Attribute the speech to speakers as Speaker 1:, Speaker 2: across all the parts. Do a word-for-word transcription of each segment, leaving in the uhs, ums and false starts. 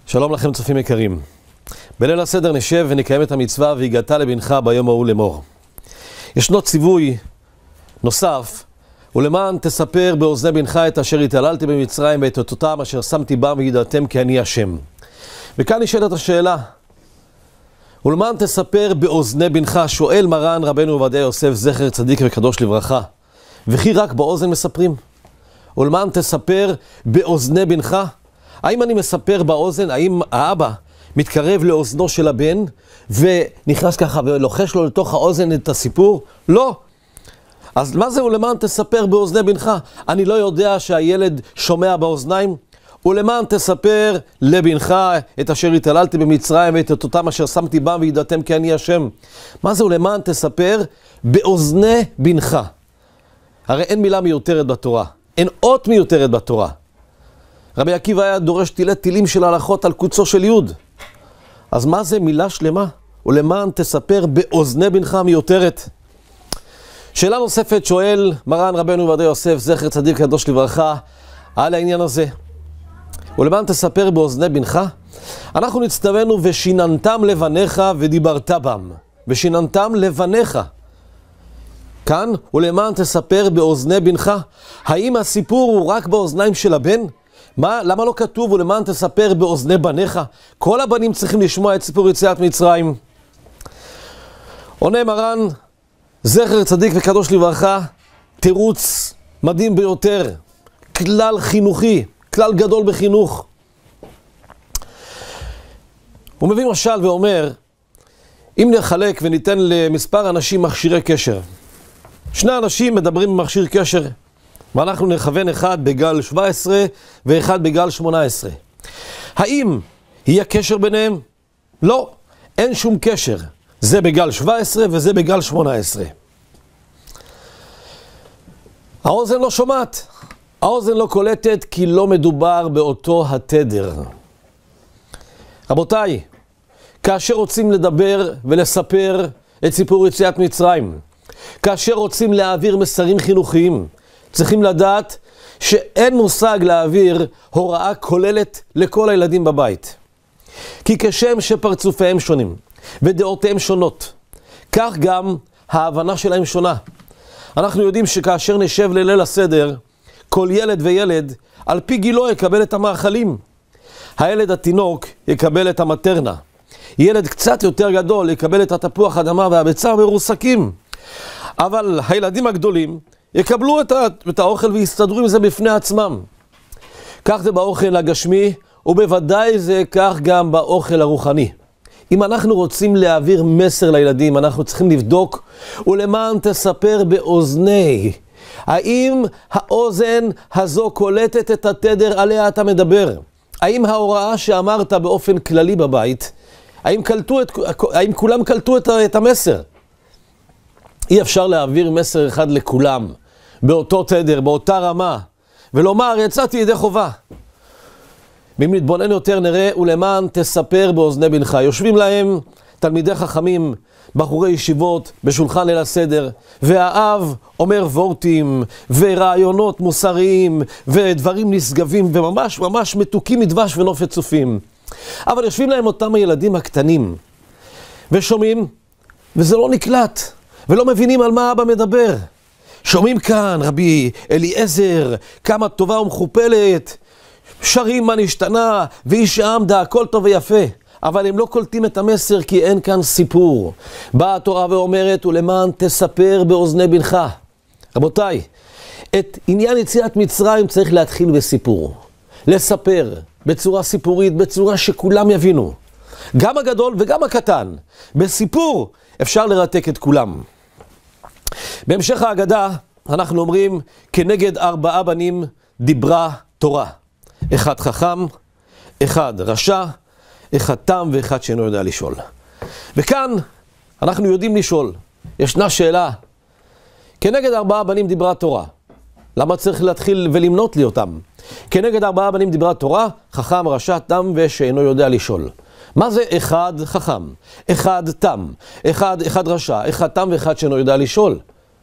Speaker 1: שלום לכם צופים יקרים. בליל הסדר נשב ונקיים את המצווה והגעת לבנך ביום ההוא לאמור. ישנו ציווי נוסף, ולמען תספר באוזני בנך את אשר התעללתי במצרים ואת אותותם אשר שמתי בם וידעתם כי אני השם. וכאן נשאלת השאלה, ולמען תספר באוזני בנך, שואל מרן רבנו עובדיה יוסף זכר צדיק וקדוש לברכה, וכי רק באוזן מספרים? ולמען תספר באוזני בנך? האם אני מספר באוזן? האם האבא מתקרב לאוזנו של הבן ונכנס ככה ולוחש לו לתוך האוזן את הסיפור? לא. אז מה זה ולמען תספר באוזני בנך? אני לא יודע שהילד שומע באוזניים? ולמען תספר לבנך את אשר התעללתי במצרים ואת אותם אשר שמתי בם וידעתם כי אני השם. מה זה ולמען תספר באוזני בנך? הרי אין מילה מיותרת בתורה, אין אות מיותרת בתורה. רבי עקיבא היה דורש תילי תילים של הלכות על קוצו של יוד. אז מה זה מילה שלמה? ולמען תספר באוזני בנך מיותרת. שאלה נוספת שואל מרן רבנו עובדיה יוסף זכר צדיק קדוש לברכה על העניין הזה. ולמען תספר באוזני בנך? אנחנו נצטווינו ושיננתם לבניך ודיברת בם. ושיננתם לבניך. כאן, ולמען תספר באוזני בנך? האם הסיפור הוא רק באוזניים של הבן? מה, למה לא כתוב ולמען תספר באוזני בניך? כל הבנים צריכים לשמוע את סיפור יציאת מצרים. עונה מרן זכר צדיק וקדוש לברכה, תירוץ מדהים ביותר, כלל חינוכי, כלל גדול בחינוך. הוא מביא משל ואומר, אם נחלק וניתן למספר אנשים מכשירי קשר, שני אנשים מדברים במכשיר קשר, ואנחנו נכוון אחד בגל שבע עשרה ואחד בגל שמונה עשרה. האם יהיה קשר ביניהם? לא, אין שום קשר. זה בגל שבע עשרה וזה בגל שמונה עשרה. האוזן לא שומעת, האוזן לא קולטת כי לא מדובר באותו התדר. רבותיי, כאשר רוצים לדבר ולספר את סיפור יציאת מצרים, כאשר רוצים להעביר מסרים חינוכיים, צריכים לדעת שאין מושג להעביר הוראה כוללת לכל הילדים בבית. כי כשם שפרצופיהם שונים ודעותיהם שונות, כך גם ההבנה שלהם שונה. אנחנו יודעים שכאשר נשב לליל הסדר, כל ילד וילד על פי גילו יקבל את המאכלים. הילד התינוק יקבל את המטרנה. ילד קצת יותר גדול יקבל את התפוח אדמה והביצה המרוסקים. אבל הילדים הגדולים יקבלו את, ה, את האוכל ויסתדרו עם זה בפני עצמם. כך זה באוכל הגשמי, ובוודאי זה כך גם באוכל הרוחני. אם אנחנו רוצים להעביר מסר לילדים, אנחנו צריכים לבדוק, ולמען תספר באוזני. האם האוזן הזו קולטת את התדר עליה אתה מדבר? האם ההוראה שאמרת באופן כללי בבית, האם, קלטו את, האם כולם קלטו את, את המסר? אי אפשר להעביר מסר אחד לכולם, באותו תדר, באותה רמה, ולומר, יצאתי ידי חובה. ואם נתבונן יותר נראה, ולמען תספר באוזני בנך. יושבים להם תלמידי חכמים, בחורי ישיבות, בשולחן ליל הסדר, והאב אומר וורטים, ורעיונות מוסריים, ודברים נשגבים, וממש ממש מתוקים מדבש ונופת צופים. אבל יושבים להם אותם הילדים הקטנים, ושומעים, וזה לא נקלט. ולא מבינים על מה אבא מדבר. שומעים כאן רבי אליעזר, כמה טובה ומכופלת, שרים מה נשתנה, ואיש העמדה, הכל טוב ויפה. אבל הם לא קולטים את המסר כי אין כאן סיפור. באה התורה ואומרת, ולמען תספר באוזני בנך. רבותיי, את עניין יציאת מצרים צריך להתחיל בסיפור. לספר בצורה סיפורית, בצורה שכולם יבינו. גם הגדול וגם הקטן. בסיפור אפשר לרתק את כולם. בהמשך ההגדה אנחנו אומרים, כנגד ארבעה בנים דיברה תורה. אחד חכם, אחד רשע, אחד תם ואחד שאינו יודע לשאול. וכאן אנחנו יודעים לשאול. ישנה שאלה, כנגד ארבעה בנים דיברה תורה. למה צריך להתחיל ולמנות לי אותם? כנגד ארבעה בנים דיברה תורה, חכם, רשע, תם ושאינו יודע לשאול. מה זה אחד חכם, אחד תם, אחד, אחד רשע, אחד תם ואחד שאינו יודע לשאול?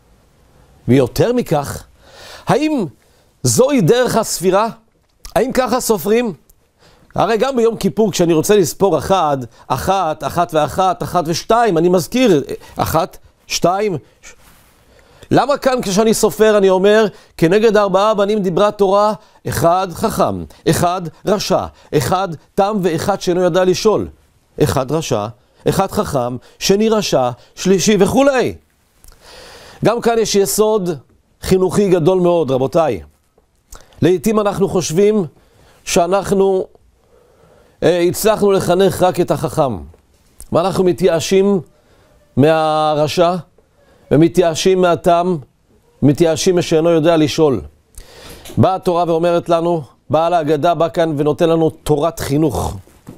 Speaker 1: ויותר מכך, האם זוהי דרך הספירה? האם ככה סופרים? הרי גם ביום כיפור, כשאני רוצה לספור אחד, אחת, אחת ואחת, אחת ושתיים, אני מזכיר, אחת, שתיים. למה כאן כשאני סופר אני אומר, כנגד ארבעה בנים דיברה תורה, אחד חכם, אחד רשע, אחד תם ואחד שאינו ידע לשאול. אחד רשע, אחד חכם, שני רשע, שלישי וכולי. גם כאן יש יסוד חינוכי גדול מאוד, רבותיי. לעתים אנחנו חושבים שאנחנו אה, הצלחנו לחנך רק את החכם. ואנחנו מתייאשים מהרשע, ומתייאשים מהתם, מתייאשים משאינו יודע לשאול. באה התורה ואומרת לנו, בעל ההגדה בא כאן ונותן לנו תורת חינוך.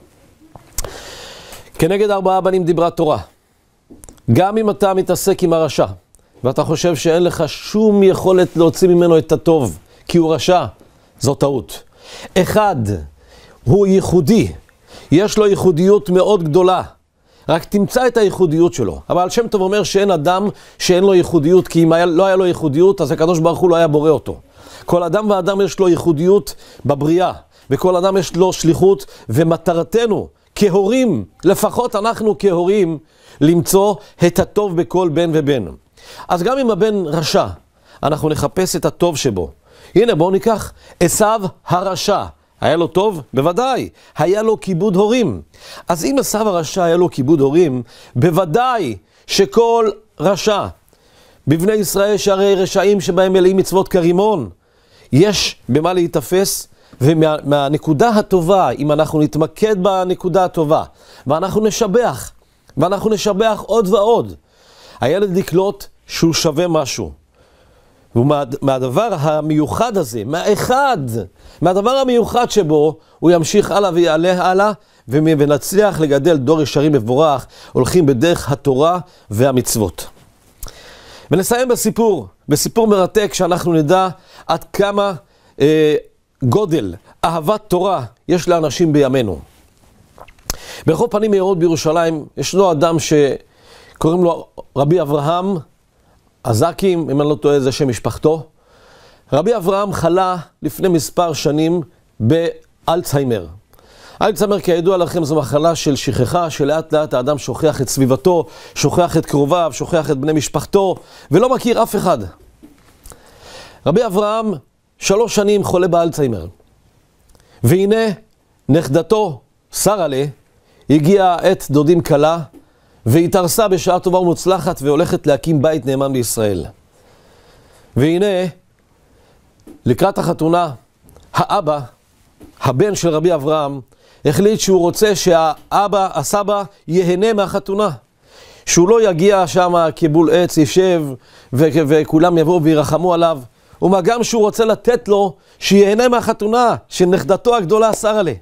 Speaker 1: כנגד ארבעה בנים דיברה תורה. גם אם אתה מתעסק עם הרשע, ואתה חושב שאין לך שום יכולת להוציא ממנו את הטוב, כי הוא רשע, זו טעות. אחד, הוא ייחודי, יש לו ייחודיות מאוד גדולה. רק תמצא את הייחודיות שלו. אבל שם טוב אומר שאין אדם שאין לו ייחודיות, כי אם היה, לא היה לו ייחודיות, אז הקדוש ברוך הוא לא היה בורא אותו. כל אדם ואדם יש לו ייחודיות בבריאה, וכל אדם יש לו שליחות, ומטרתנו כהורים, לפחות אנחנו כהורים, למצוא את הטוב בכל בן ובן. אז גם אם הבן רשע, אנחנו נחפש את הטוב שבו. הנה בואו ניקח, עשיו הרשע. היה לו טוב? בוודאי. היה לו כיבוד הורים. אז אם עשיו הרשע היה לו כיבוד הורים, בוודאי שכל רשע, בבני ישראל שהרי רשעים שבהם מלאים מצוות כרימון, יש במה להתאפס, ומהנקודה הטובה, אם אנחנו נתמקד בנקודה הטובה, ואנחנו נשבח, ואנחנו נשבח עוד ועוד, הילד לקלוט שהוא שווה משהו. ומהדבר המיוחד הזה, מהאחד, מהדבר המיוחד שבו, הוא ימשיך הלאה ויעלה הלאה, ונצליח לגדל דור ישרי מבורך, הולכים בדרך התורה והמצוות. ונסיים בסיפור, בסיפור מרתק שאנחנו נדע עד כמה אה, גודל, אהבת תורה יש לאנשים בימינו. ברחוב פנים מאירות בירושלים, ישנו אדם שקוראים לו רבי אברהם, עזקים, אם אני לא טועה, זה שם משפחתו. רבי אברהם חלה לפני מספר שנים באלצהיימר. אלצהיימר, כידוע לכם, זו מחלה של שכחה, שלאט לאט האדם שוכח את סביבתו, שוכח את קרוביו, שוכח את בני משפחתו, ולא מכיר אף אחד. רבי אברהם שלוש שנים חולה באלצהיימר. והנה נכדתו, שרה'לה, הגיעה עת דודים קלה, והתארסה בשעה טובה ומוצלחת והולכת להקים בית נאמן בישראל. והנה, לקראת החתונה, האבא, הבן של רבי אברהם, החליט שהוא רוצה שהאבא, הסבא, יהנה מהחתונה. שהוא לא יגיע שם כבול עץ, יישב, ו- וכולם יבואו וירחמו עליו. ומה גם שהוא רוצה לתת לו שיהנה מהחתונה של נכדתו הגדולה, שרה'לה.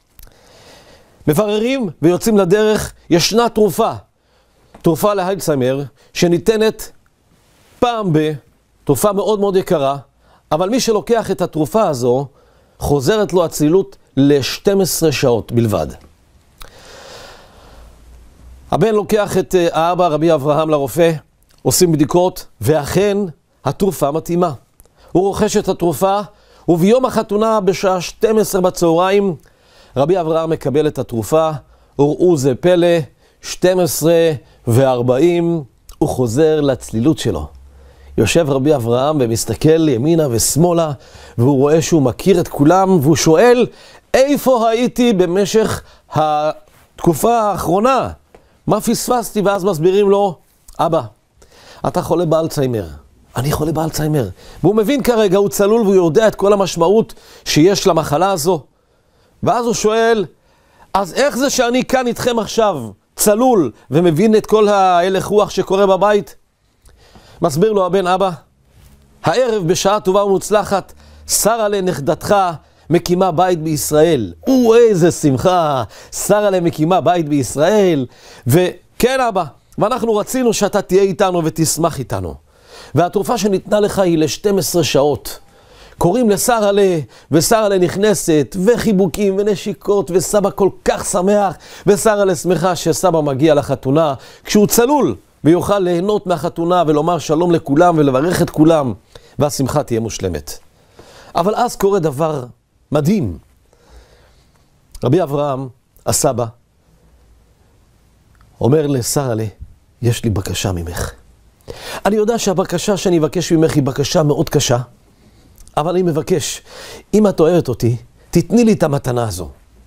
Speaker 1: מבררים ויוצאים לדרך, ישנה תרופה. תרופה לאלצהיימר, שניתנת פעם ב, תרופה מאוד מאוד יקרה, אבל מי שלוקח את התרופה הזו, חוזרת לו אצילות ל-שתים עשרה שעות בלבד. הבן לוקח את האבא, רבי אברהם, לרופא, עושים בדיקות, ואכן התרופה מתאימה. הוא רוכש את התרופה, וביום החתונה בשעה שתים עשרה בצהריים, רבי אברהם מקבל את התרופה, וראו זה פלא, שתים עשרה וארבעים, הוא חוזר לצלילות שלו. יושב רבי אברהם ומסתכל ימינה ושמאלה, והוא רואה שהוא מכיר את כולם, והוא שואל, איפה הייתי במשך התקופה האחרונה? מה פספסתי? ואז מסבירים לו, אבא, אתה חולה באלצהיימר. אני חולה באלצהיימר. והוא מבין כרגע, הוא צלול, והוא יודע את כל המשמעות שיש למחלה הזו. ואז הוא שואל, אז איך זה שאני כאן איתכם עכשיו, צלול, ומבין את כל ההלך רוח שקורה בבית? מסביר לו הבן, אבא, הערב בשעה טובה ומוצלחת, שרה'לה נכדתך מקימה בית בישראל. או, איזה שמחה, שרה'לה מקימה בית בישראל. וכן אבא, ואנחנו רצינו שאתה תהיה איתנו ותשמח איתנו. והתרופה שניתנה לך היא ל-שתים עשרה שעות. קוראים לשרה'לה, ושרה'לה נכנסת, וחיבוקים ונשיקות, וסבא כל כך שמח, ושרה'לה שמחה שסבא מגיע לחתונה, כשהוא צלול, ויוכל ליהנות מהחתונה ולומר שלום לכולם ולברך את כולם, והשמחה תהיה מושלמת. אבל אז קורה דבר מדהים. רבי אברהם, הסבא, אומר לשרה, יש לי בקשה ממך. אני יודע שהבקשה שאני אבקש ממך היא בקשה מאוד קשה, אבל אני מבקש, אם את אוהבת אותי, תתני לי את המתנה הזו.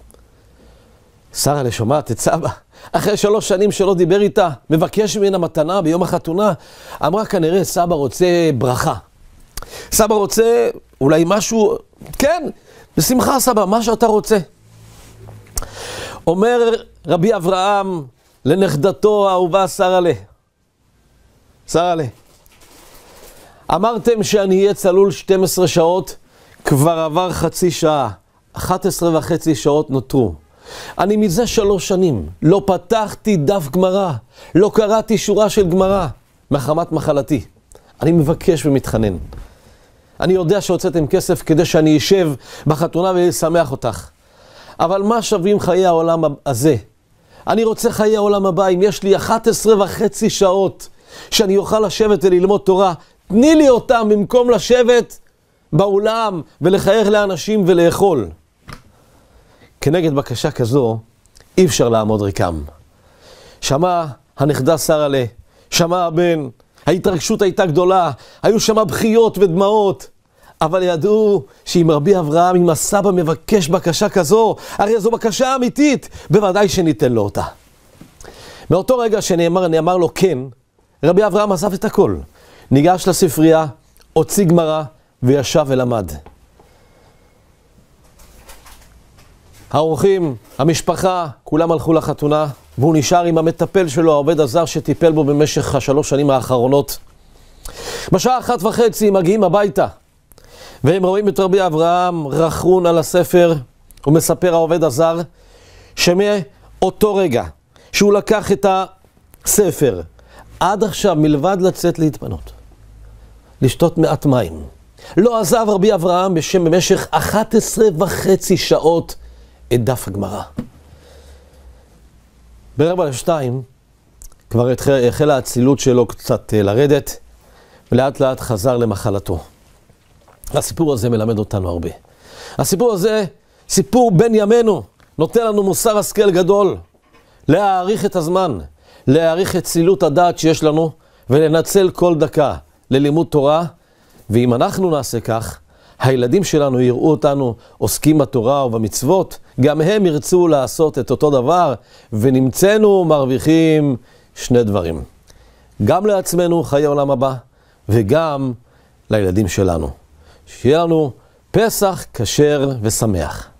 Speaker 1: שרה שומעת את סבא, אחרי שלוש שנים שלא דיבר איתה, מבקש ממנה מתנה ביום החתונה, אמרה כנראה סבא רוצה ברכה. סבא רוצה אולי משהו, כן, בשמחה סבא, מה שאתה רוצה. אומר רבי אברהם לנכדתו האהובה שרה, שרה, אמרתם שאני אהיה צלול שתים עשרה שעות, כבר עבר חצי שעה, אחת עשרה וחצי שעות נותרו. אני מזה שלוש שנים לא פתחתי דף גמרא, לא קראתי שורה של גמרא, מחמת מחלתי. אני מבקש ומתחנן. אני יודע שהוצאתם כסף כדי שאני אשב בחתונה ולשמח אותך. אבל מה שווים חיי העולם הזה? אני רוצה חיי העולם הבא, אם יש לי אחת עשרה וחצי שעות שאני אוכל לשבת וללמוד תורה, תני לי אותם במקום לשבת באולם ולחייך לאנשים ולאכול. כנגד בקשה כזו, אי אפשר לעמוד ריקם. שמע הנכדה שרה, שמע הבן, ההתרגשות הייתה גדולה, היו שם בחיות ודמעות, אבל ידעו שאם רבי אברהם, אם הסבא מבקש בקשה כזו, הרי זו בקשה אמיתית, בוודאי שניתן לו אותה. מאותו רגע שנאמר, נאמר לו כן, רבי אברהם עזב את הכל, ניגש לספרייה, הוציא גמרא וישב ולמד. האורחים, המשפחה, כולם הלכו לחתונה, והוא נשאר עם המטפל שלו, העובד הזר שטיפל בו במשך השלוש שנים האחרונות. בשעה אחת וחצי מגיעים הביתה, והם רואים את רבי אברהם רחון על הספר, ומספר העובד הזר, שמאותו רגע שהוא לקח את הספר, עד עכשיו מלבד לצאת להתפנות, לשתות מעט מים, לא עזב רבי אברהם בשם במשך אחת עשרה וחצי שעות את דף הגמרא. ברבע לשתיים כבר החלה האצילות שלו קצת לרדת, ולאט לאט חזר למחלתו. הסיפור הזה מלמד אותנו הרבה. הסיפור הזה, סיפור בן ימינו, נותן לנו מוסר השכל גדול, להאריך את הזמן, להאריך את צילות הדעת שיש לנו, ולנצל כל דקה ללימוד תורה, ואם אנחנו נעשה כך, הילדים שלנו יראו אותנו עוסקים בתורה ובמצוות, גם הם ירצו לעשות את אותו דבר, ונמצאנו מרוויחים שני דברים. גם לעצמנו חיי העולם הבא, וגם לילדים שלנו. שיהיה לנו פסח כשר ושמח.